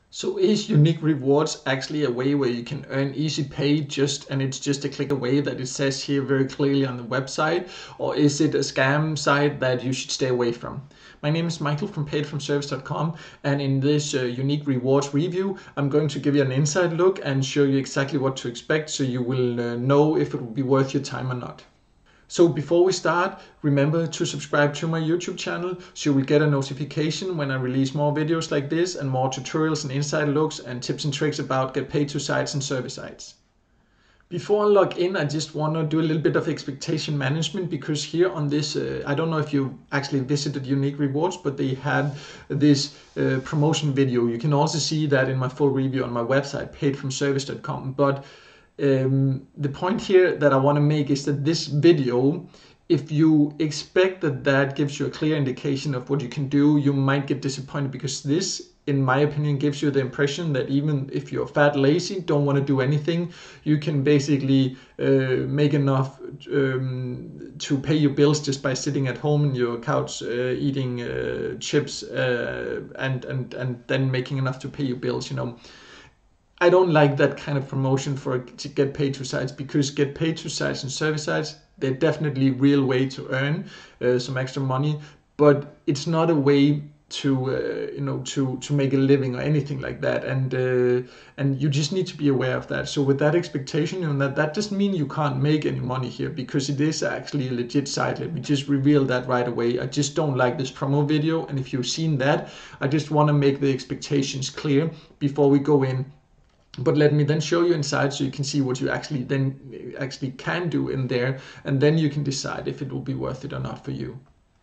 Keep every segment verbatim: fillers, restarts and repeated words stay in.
So is unique rewards actually a way where you can earn easy pay just and it's just a click away that it says here very clearly on the website, or is it a scam site that you should stay away from? My name is Michael from paid from service dot com, and in this uh, unique rewards review I'm going to give you an inside look and show you exactly what to expect, so you will uh, know if it will be worth your time or not. So before we start, remember to subscribe to my YouTube channel so you will get a notification when I release more videos like this and more tutorials and inside looks and tips and tricks about get paid to sites and service sites. Before I log in, I just want to do a little bit of expectation management, because here on this, uh, I don't know if you actually visited Unique Rewards, but they had this uh, promotion video. You can also see that in my full review on my website, paid from service dot com. But Um, the point here that I want to make is that this video, if you expect that that gives you a clear indication of what you can do, you might get disappointed, because this, in my opinion, gives you the impression that even if you're fat, lazy, don't want to do anything, you can basically uh, make enough um, to pay your bills just by sitting at home on your couch uh, eating uh, chips uh, and, and, and then making enough to pay your bills, you know. I don't like that kind of promotion for to get paid to sites, because get paid to sites and service sites, they're definitely a real way to earn uh, some extra money, but it's not a way to uh, you know to to make a living or anything like that, and uh, and you just need to be aware of that. So with that expectation, you know, that that doesn't mean you can't make any money here, because it is actually a legit site. Let me just reveal that right away. I just don't like this promo video, and if you've seen that, I just want to make the expectations clear before we go in. But let me then show you inside so you can see what you actually then actually can do in there, and then you can decide if it will be worth it or not for you.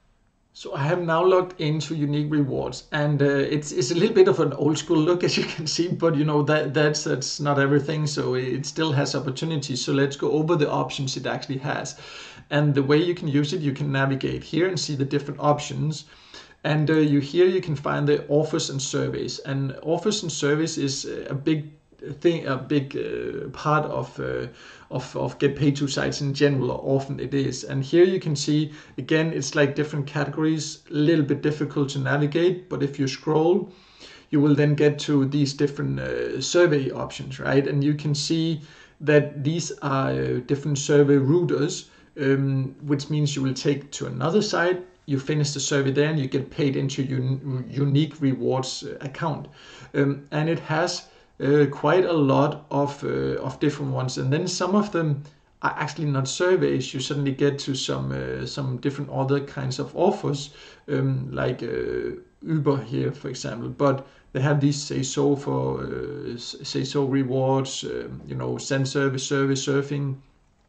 So I have now logged into Unique Rewards, and uh, it's it's a little bit of an old school look, as you can see, but you know that that's that's not everything, so it still has opportunities. So let's go over the options it actually has, and the way you can use it. You can navigate here and see the different options. And uh, you here you can find the offers and surveys, and offers and surveys is a big thing, a big uh, part of, uh, of of get paid to sites in general, or often it is. And here you can see again, it's like different categories, a little bit difficult to navigate, but if you scroll, you will then get to these different uh, survey options, right? And you can see that these are uh, different survey routers, um, which means you will take to another site, you finish the survey there, and you get paid into your Unique Rewards account, um, and it has Uh, quite a lot of uh, of different ones, and then some of them are actually not surveys. You suddenly get to some uh, some different other kinds of offers, um, like uh, Uber here, for example. But they have these say so for uh, say so rewards, um, you know, send service, service, surfing.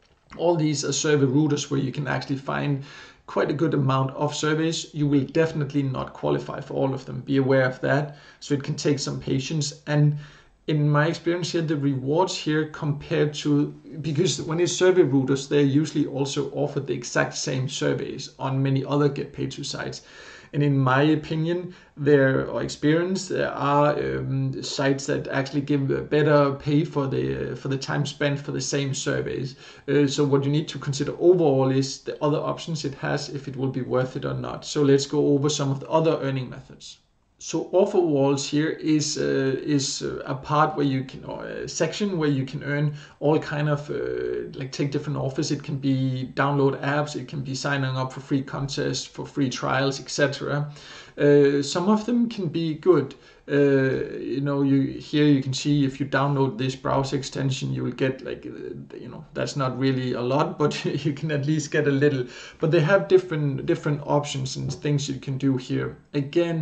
All these are survey routers where you can actually find quite a good amount of surveys. You will definitely not qualify for all of them. Be aware of that. So it can take some patience. And in my experience here, the rewards here compared to, because when it's survey routers, they're usually also offered the exact same surveys on many other get paid to sites. And in my opinion, there or experience, there are um, sites that actually give better pay for the for the time spent for the same surveys. Uh, so what you need to consider overall is the other options it has, if it will be worth it or not. So let's go over some of the other earning methods. So offer walls here is uh, is a part where you can, or a section where you can earn all kind of uh, like take different offers. It can be download apps, it can be signing up for free contests, for free trials, et cetera. Uh, some of them can be good. Uh, you know, you here you can see if you download this browser extension, you will get like uh, you know, that's not really a lot, but you can at least get a little. But they have different different options and things you can do here. Again,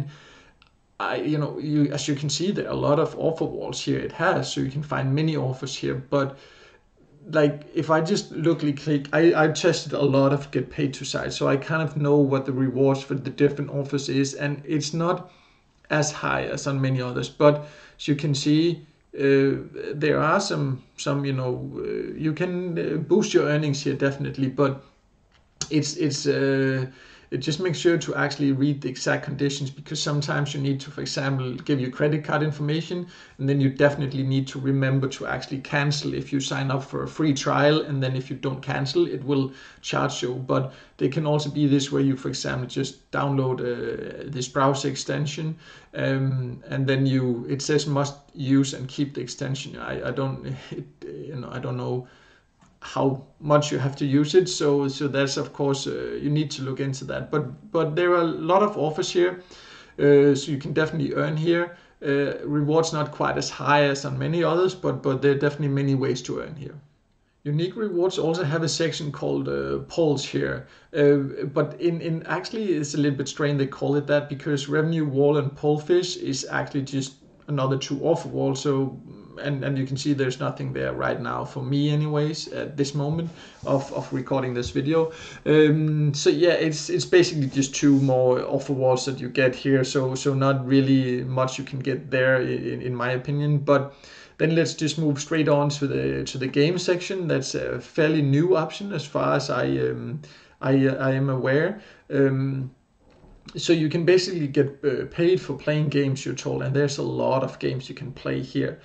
I, you know, you as you can see, there are a lot of offer walls here it has, so you can find many offers here. But like if I just lookly click, I, I tested a lot of get paid to sites, so I kind of know what the rewards for the different offers is, and it's not as high as on many others. But as you can see, uh, there are some some you know uh, you can uh, boost your earnings here definitely, but it's it's uh, just make sure to actually read the exact conditions, because sometimes you need to, for example, give your credit card information, and then you definitely need to remember to actually cancel if you sign up for a free trial, and then if you don't cancel, it will charge you. But there can also be this where you, for example, just download uh, this browser extension, um, and then you it says must use and keep the extension. I, I don't it, you know I don't know how much you have to use it, so so that's of course uh, you need to look into that. But but there are a lot of offers here, uh, so you can definitely earn here. Uh, rewards not quite as high as on many others, but but there are definitely many ways to earn here. Unique rewards also have a section called uh, polls here, uh, but in, in actually it's a little bit strange they call it that, because revenue wall and pollfish is actually just another two offer walls. So and, and you can see there's nothing there right now for me anyways at this moment of, of recording this video. Um, so yeah, it's it's basically just two more offer walls that you get here. So so not really much you can get there in, in my opinion. But then let's just move straight on to the to the game section. That's a fairly new option as far as I um, I, I am aware. Um, so you can basically get uh, paid for playing games, you're told, and there's a lot of games you can play here.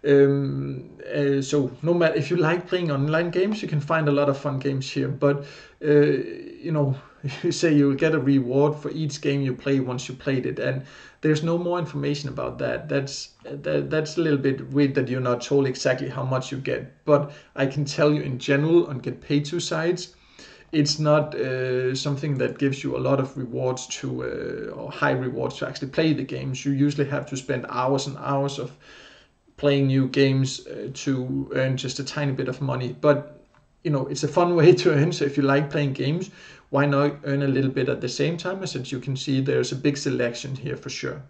Um, uh, so no matter if you like playing online games, you can find a lot of fun games here. But uh, you know, you say you get a reward for each game you play once you played it, and there's no more information about that. That's that, that's a little bit weird that you're not told exactly how much you get. But I can tell you in general on Get Paid To sites, it's not uh, something that gives you a lot of rewards to uh, or high rewards to actually play the games. You usually have to spend hours and hours of playing new games uh, to earn just a tiny bit of money. But you know, it's a fun way to earn. So if you like playing games, why not earn a little bit at the same time? As you can see, there's a big selection here for sure.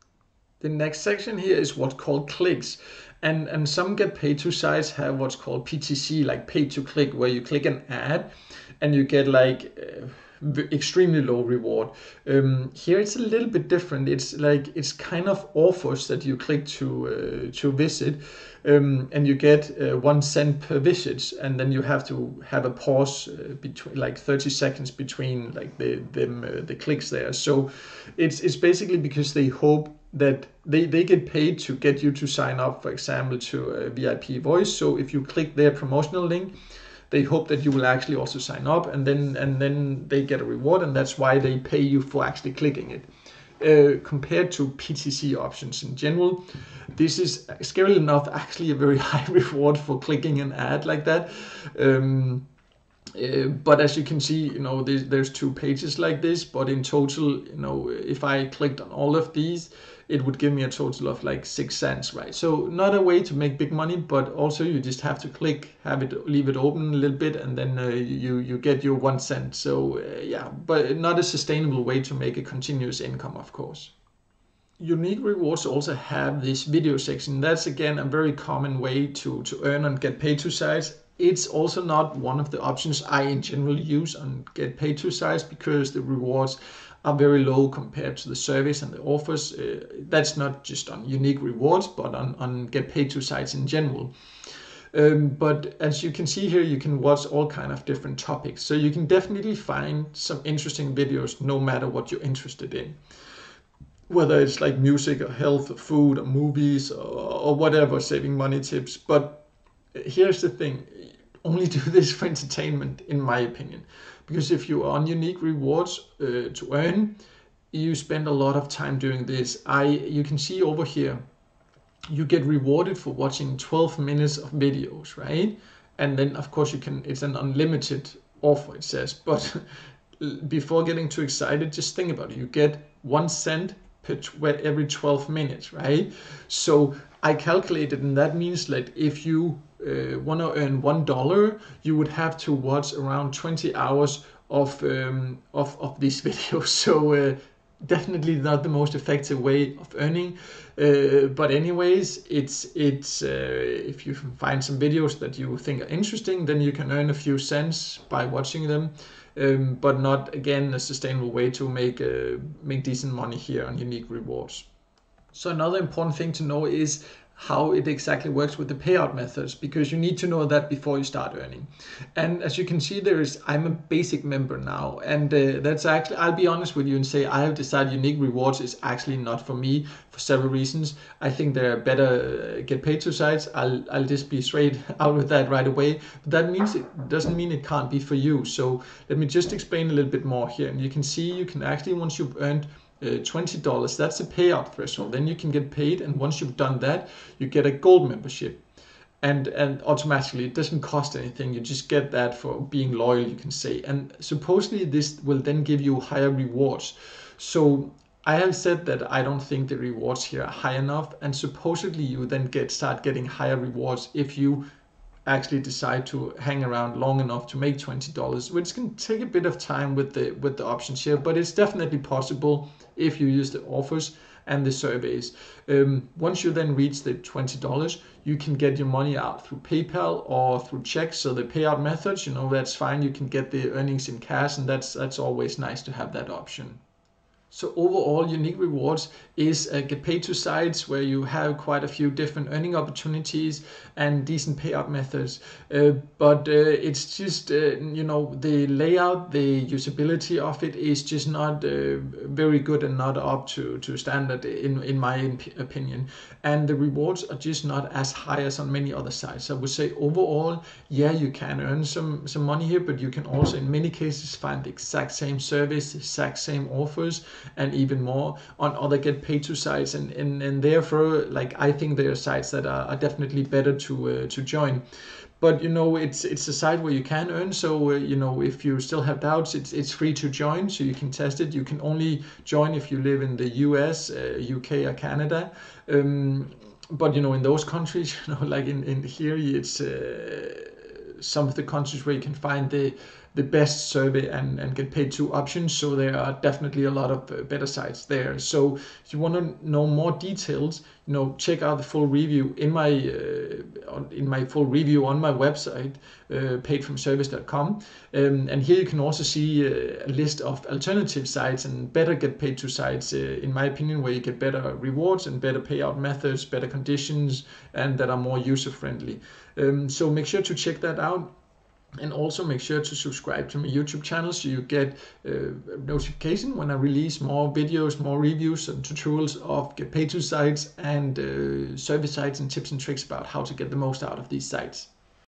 The next section here is what's called clicks. And, and some Get Paid To sites have what's called P T C, like pay to click, where you click an ad and you get like uh, extremely low reward. Um, here it's a little bit different. It's like it's kind of offers that you click to uh, to visit, um, and you get uh, one cent per visit, and then you have to have a pause uh, between like thirty seconds between like the them uh, the clicks there. So it's it's basically because they hope that they, they get paid to get you to sign up, for example, to a V I P voice. So if you click their promotional link, they hope that you will actually also sign up, and then and then they get a reward, and that's why they pay you for actually clicking it. Uh, compared to P T C options in general, this is scarily enough actually a very high reward for clicking an ad like that. Um, Uh, but as you can see, you know, there's, there's two pages like this, but in total, you know, if I clicked on all of these, it would give me a total of like six cents, right? So not a way to make big money, but also you just have to click, have it, leave it open a little bit, and then uh, you, you get your one cent. So uh, yeah, but not a sustainable way to make a continuous income, of course. Unique rewards also have this video section. That's again a very common way to, to earn and Get Paid To sites. It's also not one of the options I in general use on Get Paid To sites, because the rewards are very low compared to the service and the offers. Uh, that's not just on Unique rewards, but on, on Get Paid To sites in general. Um, but as you can see here, you can watch all kind of different topics. So you can definitely find some interesting videos no matter what you're interested in. Whether it's like music or health or food or movies or, or whatever, saving money tips. But here's the thing, only do this for entertainment, in my opinion. Because if you are on Unique rewards uh, to earn, you spend a lot of time doing this. I you can see over here, you get rewarded for watching twelve minutes of videos, right? And then of course you can, it's an unlimited offer, it says. But before getting too excited, just think about it. You get one cent per every twelve minutes, right? So I calculated, and that means that if you uh, want to earn one dollar, you would have to watch around twenty hours of um, of of these videos. So uh, definitely not the most effective way of earning. Uh, but anyways, it's it's uh, if you find some videos that you think are interesting, then you can earn a few cents by watching them. Um, but not again a sustainable way to make uh, make decent money here on Unique rewards. So another important thing to know is how it exactly works with the payout methods, because you need to know that before you start earning. And as you can see, there is I'm a basic member now, and uh, that's actually, I'll be honest with you and say I have decided unique rewards is actually not for me for several reasons. I think there are better uh, get paid to sites. I'll I'll just be straight out with that right away. But that means it doesn't mean it can't be for you. So let me just explain a little bit more here. And you can see you can actually, once you've earned Uh, twenty dollars, that's the payout threshold. Then you can get paid, and once you've done that, you get a gold membership, and and automatically it doesn't cost anything. You just get that for being loyal, you can say. And supposedly this will then give you higher rewards. So I have said that I don't think the rewards here are high enough, and supposedly you then get start getting higher rewards if you actually decide to hang around long enough to make twenty dollars, which can take a bit of time with the with the options here, but it's definitely possible if you use the offers and the surveys. Um, once you then reach the twenty dollars, you can get your money out through PayPal or through checks. So the payout methods, you know, that's fine. You can get the earnings in cash, and that's that's always nice to have that option. So overall, unique rewards is uh, get paid to sites where you have quite a few different earning opportunities and decent payout methods. Uh, but uh, it's just, uh, you know, the layout, the usability of it is just not uh, very good and not up to, to standard in, in my opinion. And the rewards are just not as high as on many other sites. I would say overall, yeah, you can earn some, some money here, but you can also in many cases find the exact same service, the exact same offers, and even more on other get paid to sites, and, and, and therefore, like, I think there are sites that are, are definitely better to uh, to join. But you know, it's it's a site where you can earn. So uh, you know, if you still have doubts, it's it's free to join, so you can test it. You can only join if you live in the U S, uh, U K, or Canada. Um, but you know, in those countries, you know, like in in here, it's uh, some of the countries where you can find the the best survey and, and get paid to options. So there are definitely a lot of uh, better sites there. So if you want to know more details, you know, check out the full review in my uh, on, in my full review on my website, uh, paid from service dot com. Um, and here you can also see uh, a list of alternative sites and better get paid to sites, uh, in my opinion, where you get better rewards and better payout methods, better conditions, and that are more user friendly. Um, so make sure to check that out. And also make sure to subscribe to my YouTube channel so you get uh, a notification when I release more videos, more reviews and tutorials of get paid to sites and uh, service sites, and tips and tricks about how to get the most out of these sites.